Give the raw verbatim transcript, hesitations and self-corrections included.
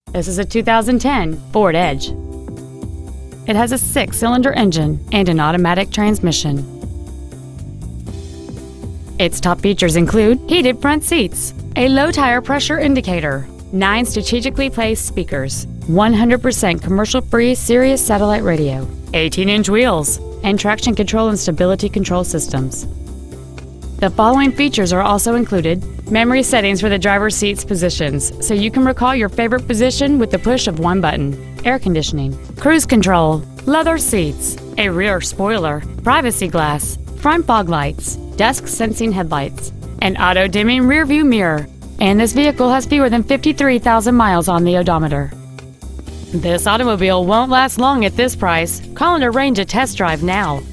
This is a two thousand ten Ford Edge. It has a six-cylinder engine and an automatic transmission. Its top features include heated front seats, a low tire pressure indicator, nine strategically placed speakers, one hundred percent commercial-free Sirius satellite radio, eighteen inch wheels, and traction control and stability control systems. The following features are also included: memory settings for the driver's seat's positions, so you can recall your favorite position with the push of one button, air conditioning, cruise control, leather seats, a rear spoiler, privacy glass, front fog lights, dusk sensing headlights, an auto-dimming rear-view mirror, and this vehicle has fewer than fifty-three thousand miles on the odometer. This automobile won't last long at this price. Call and arrange a test drive now.